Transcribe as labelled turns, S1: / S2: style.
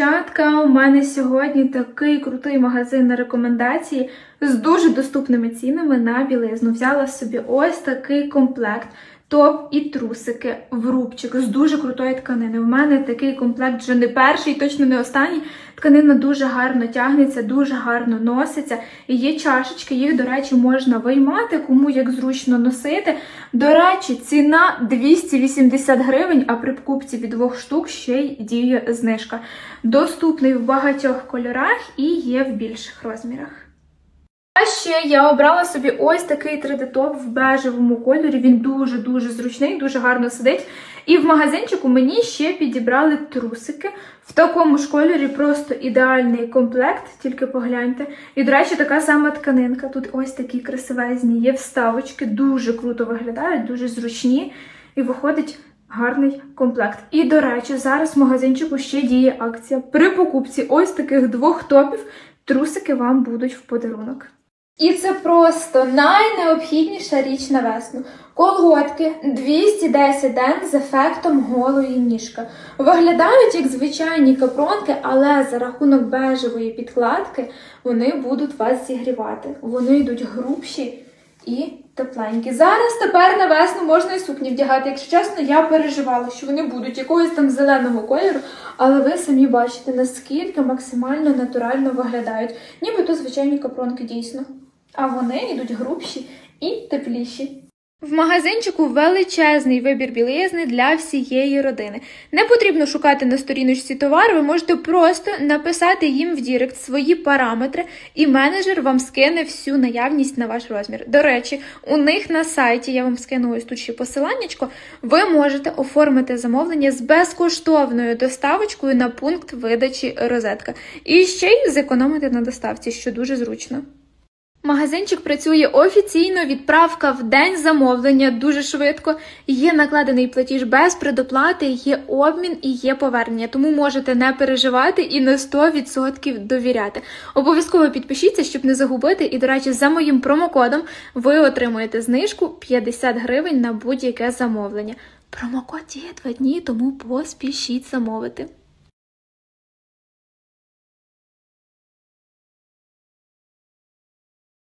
S1: Дівчатка, у мене сьогодні такий крутий магазин на рекомендації з дуже доступними цінами на білизну. Взяла собі ось такий комплект. Топ і трусики в рубчик з дуже крутої тканини. У мене такий комплект вже не перший, точно не останній. Тканина дуже гарно тягнеться, дуже гарно носиться. І є чашечки, їх, до речі, можна виймати, кому як зручно носити. До речі, ціна 280 гривень, а при покупці від 2 штук ще й діє знижка. Доступний в багатьох кольорах і є в більших розмірах. А ще я обрала собі ось такий 3D-топ в бежевому кольорі. Він дуже-дуже зручний, дуже гарно сидить. І в магазинчику мені ще підібрали трусики. В такому ж кольорі просто ідеальний комплект, тільки погляньте. І, до речі, така сама тканинка. Тут ось такі красивезні є вставочки, дуже круто виглядають, дуже зручні. І виходить гарний комплект. І, до речі, зараз в магазинчику ще діє акція. При покупці ось таких 2 топів трусики вам будуть в подарунок. І це просто найнеобхідніша річ на весну. Колготки 210 ден з ефектом голої ніжки. Виглядають як звичайні капронки, але за рахунок бежевої підкладки вони будуть вас зігрівати. Вони йдуть грубші і тепленькі. Зараз тепер на весну можна і сукні вдягати. Якщо чесно, я переживала, що вони будуть якогось там зеленого кольору, але ви самі бачите, наскільки максимально натурально виглядають. Нібито звичайні капронки дійсно. А вони йдуть грубші і тепліші. В магазинчику величезний вибір білизни для всієї родини. Не потрібно шукати на сторіночці товар, ви можете просто написати їм в дірект свої параметри, і менеджер вам скине всю наявність на ваш розмір. До речі, у них на сайті, я вам скину ось тут ще посиланнячко, ви можете оформити замовлення з безкоштовною доставочкою на пункт видачі розетка. І ще й зекономити на доставці, що дуже зручно. Магазинчик працює офіційно, відправка в день замовлення дуже швидко, є накладений платіж без предоплати, є обмін і є повернення, тому можете не переживати і на 100% довіряти. Обов'язково підпишіться, щоб не загубити, і, до речі, за моїм промокодом ви отримуєте знижку 50 гривень на будь-яке замовлення. Промокод діє 2 дні, тому поспішіть замовити.